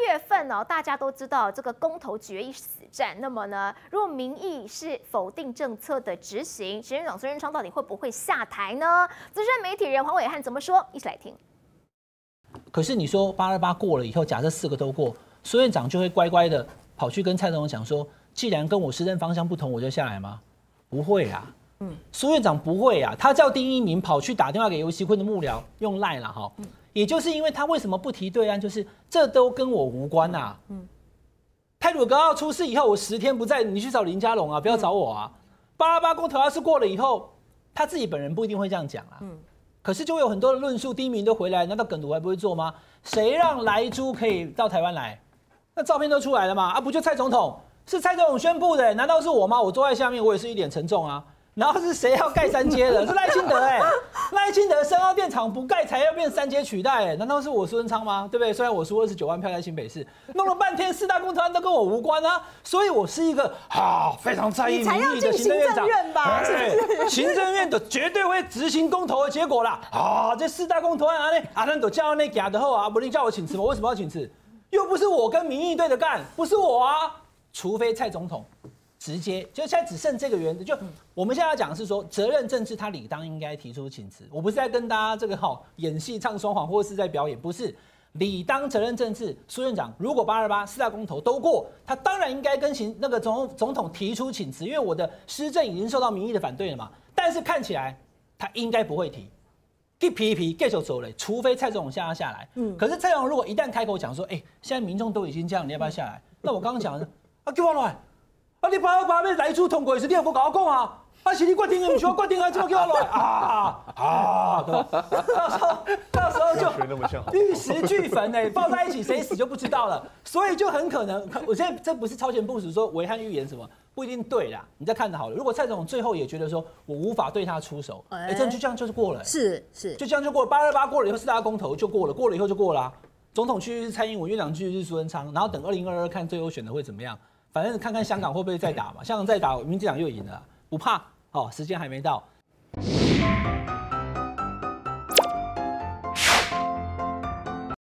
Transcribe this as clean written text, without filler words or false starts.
月份呢，大家都知道这个公投决议死战。那么呢，如果民意是否定政策的执行，行政长孙运昌到底会不会下台呢？资深媒体人黄伟汉怎么说？一起来听。 可是你说828过了以后，假设4个都过，孙院长就会乖乖的跑去跟蔡总统讲说，既然跟我施政方向不同，我就下来吗？不会啊。苏院长不会啊，他叫丁一鸣跑去打电话给游锡堃的幕僚，用赖啦哈，也就是因为他为什么不提对岸，就是这都跟我无关呐。太鲁阁号出事以后，我10天不在，你去找林佳龙啊，不要找我啊。828公投要是过了以后，他自己本人不一定会这样讲啊。可是就会有很多的论述，丁一鸣都回来，难道梗图还不会做吗？谁让莱猪可以到台湾来？那照片都出来了嘛？啊，不就蔡总统？是蔡总统宣布的，难道是我吗？我坐在下面，我也是一脸沉重啊。然后是谁要盖3阶的？是赖清德赖清德深澳电厂不盖才要变3阶取代难道是我苏文昌吗？对不对？虽然我输29万票在新北市，弄了半天4大公投案都跟我无关啊，所以我是一个非常在意民意的行政院长吧？是不是？行政院的绝对会执行公投的结果啦！这4大公投案那都叫那假的后啊，不是叫我请辞吗？为什么要请辞？又不是我跟民意对着干，不是我啊，除非蔡总统。直接就现在只剩这个原则，就我们现在要讲的是说，责任政治他理当应该提出请辞。我不是在跟大家这个演戏唱双簧，或是在表演，不是理当责任政治。苏院长如果828 4大公投都过，他当然应该跟那个总统提出请辞，因为我的施政已经受到民意的反对了嘛。但是看起来他应该不会提，皮继续走嘞，除非蔡总统下来。可是蔡总统如果一旦开口讲说，现在民众都已经这样，你要不要下来？那我刚刚讲的叫我来。你828要来出通过时，你又不跟我讲啊？是你决定的，不是我决定啊，怎么叫我来到时候就玉石俱焚抱在一起，谁死就不知道了。所以就很可能，我现在这不是超前部署说暐瀚预言什么，不一定对啦。你再看着好了，如果蔡总统最后也觉得说我无法对他出手，真就这样就是过了。是，就这样就过了。828过了以后，4大公投就过了，过了以后就过了。总统区是蔡英文，院长区是苏文昌，然后等2022看最后选的会怎么样。反正看看香港会不会再打嘛，香港再打，民进党又赢了，不怕，时间还没到。